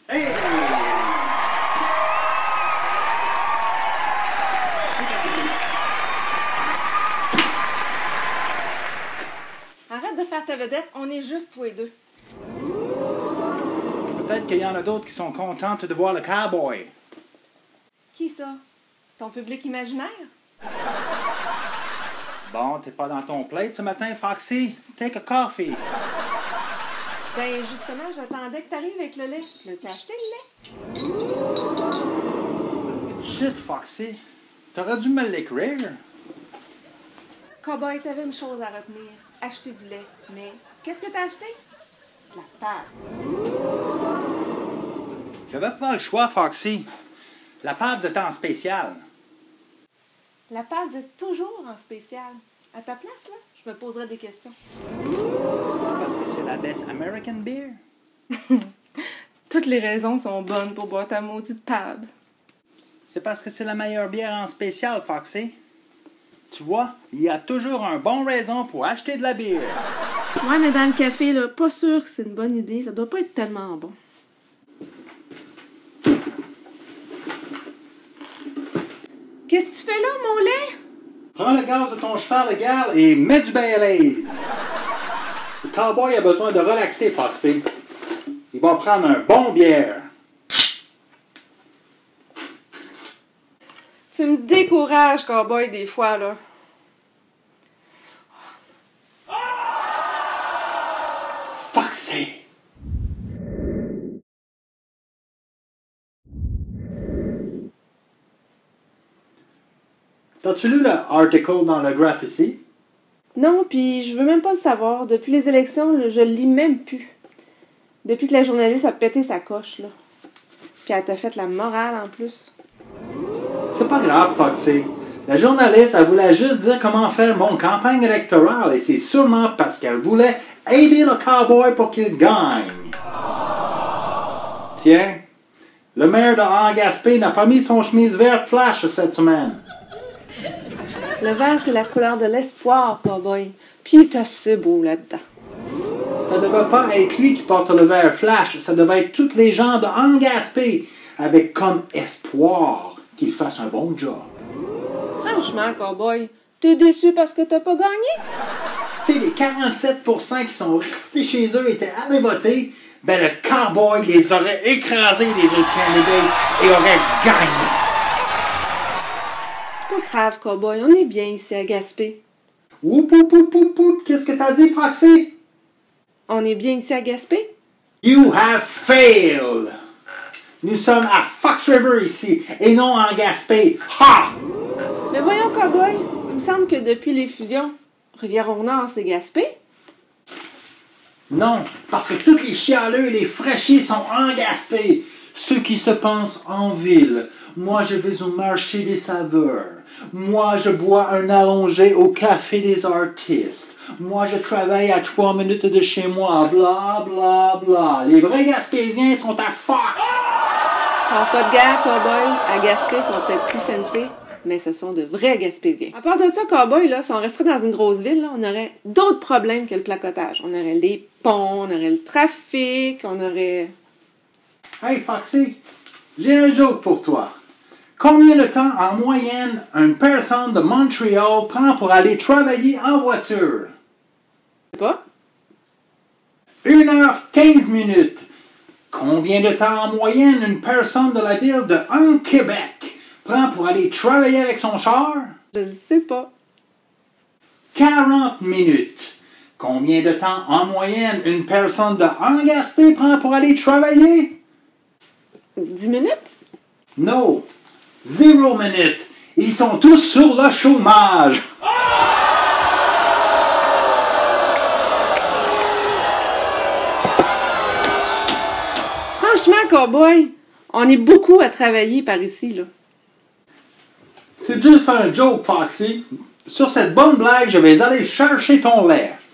Hey! Arrête de faire ta vedette, on est juste tous les deux. Peut-être qu'il y en a d'autres qui sont contentes de voir le cowboy. Qui ça? Ton public imaginaire? Bon, t'es pas dans ton plate ce matin, Foxy? Take a coffee. Ben justement, j'attendais que t'arrives avec le lait. L'as-tu acheté le lait? Shit, Foxy. T'aurais dû me l'écrire. Cowboy, t'avais une chose à retenir. Acheter du lait. Mais qu'est-ce que t'as acheté? De la pâte. J'avais pas le choix, Foxy. La pâte était en spécial. La pâte est toujours en spécial. À ta place, là, je me poserai des questions. C'est parce que c'est la best American beer? Toutes les raisons sont bonnes pour boire ta maudite pâte. C'est parce que c'est la meilleure bière en spécial, Foxy. Tu vois, il y a toujours une bonne raison pour acheter de la bière. Ouais, mais dans le café, là, pas sûr que c'est une bonne idée. Ça doit pas être tellement bon. Qu'est-ce que tu fais là, mon lait? Prends le gaz de ton cheval de guerre et mets du Baileys. Le cowboy a besoin de relaxer, Foxy. Il va prendre un bon bière. Tu me décourages, cowboy, des fois, là. Foxy! T'as-tu lu l'article dans le Graffiti? Non, puis je veux même pas le savoir. Depuis les élections, là, je le lis même plus. Depuis que la journaliste a pété sa coche, là. Puis elle t'a fait la morale, en plus. C'est pas grave, Foxy. La journaliste, elle voulait juste dire comment faire mon campagne électorale et c'est sûrement parce qu'elle voulait aider le cowboy pour qu'il gagne. Tiens, le maire de Angaspé n'a pas mis son chemise verte flash cette semaine. Le vert, c'est la couleur de l'espoir, cowboy. Puis il est assez beau là-dedans. Ça devait pas être lui qui porte le vert flash, ça devait être tous les gens de Angaspé avec comme espoir qu'il fasse un bon job. Franchement, cowboy, t'es déçu parce que t'as pas gagné? Si les 47% qui sont restés chez eux étaient allés voter, ben le cowboy les aurait écrasés les autres candidats et aurait gagné. Pas grave, cowboy, on est bien ici à Gaspé. Oup, oup, oup, oup, oup. Qu'est-ce que t'as dit, Foxy? On est bien ici à Gaspé? You have failed. Nous sommes à Fox River ici et non en Gaspé. Ha! Mais voyons, cowboy, il me semble que depuis les fusions, Rivière-au-Nord, c'est Gaspé. Non, parce que tous les chialeux et les fraîchis sont en Gaspé. Ceux qui se pensent en ville. Moi, je vais au marché des saveurs. Moi, je bois un allongé au café des artistes. Moi, je travaille à 3 minutes de chez moi. Bla, bla, bla. Les vrais Gaspésiens sont à Fox. Alors, pas de guerre, cowboy. À Gaspé, ils sont peut-être plus fancy, mais ce sont de vrais Gaspésiens. À part de ça, cowboy, là, si on resterait dans une grosse ville, là, on aurait d'autres problèmes que le placotage. On aurait les ponts, on aurait le trafic, on aurait... Hey, Foxy, j'ai un joke pour toi. Combien de temps en moyenne une personne de Montréal prend pour aller travailler en voiture? Je sais pas. 1h15. Combien de temps en moyenne une personne de la ville de Québec prend pour aller travailler avec son char? Je le sais pas. 40 minutes. Combien de temps en moyenne une personne de Gaspé prend pour aller travailler? 10 minutes? Non. 0 minutes. Ils sont tous sur le chômage. Franchement, cowboy, on est beaucoup à travailler par ici, là. C'est juste un joke, Foxy. Sur cette bonne blague, je vais aller chercher ton lait.